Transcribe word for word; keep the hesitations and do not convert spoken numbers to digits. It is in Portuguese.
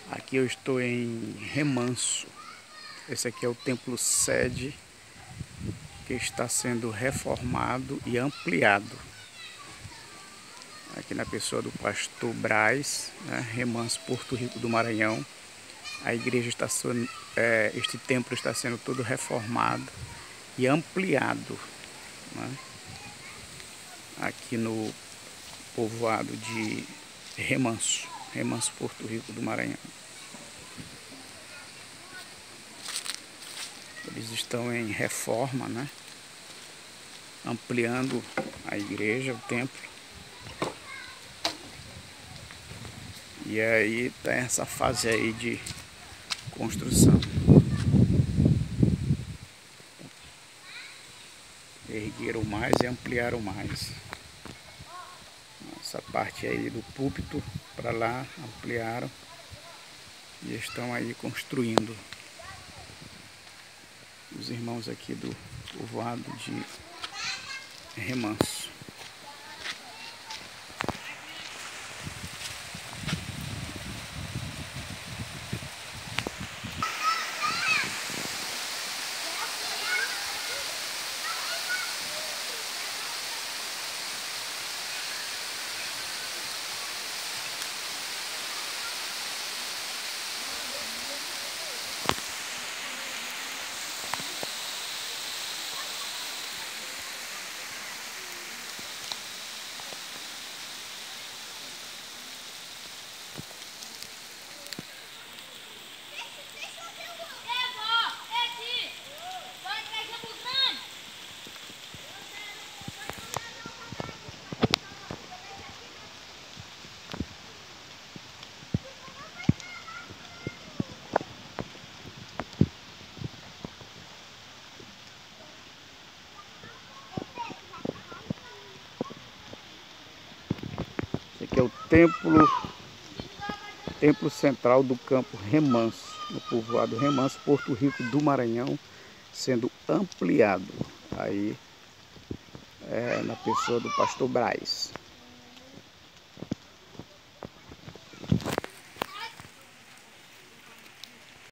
Aqui eu estou em Remanso. Esse aqui é o templo sede que está sendo reformado e ampliado. Aqui na pessoa do pastor Braz, né, Remanso, Porto Rico do Maranhão. A igreja está sendo, é, este templo está sendo todo reformado e ampliado, né, aqui no povoado de Remanso, Remanso, Porto Rico do Maranhão. Eles estão em reforma, né? Ampliando a igreja, o templo. E aí tá essa fase aí de construção. Ergueram mais e ampliaram mais. Essa parte aí do púlpito para lá ampliaram e estão aí construindo. Os irmãos aqui do povoado de Remanso. Esse aqui é o templo, templo central do campo Remanso, no povoado Remanso, Porto Rico do Maranhão, sendo ampliado aí é, na pessoa do pastor Braz.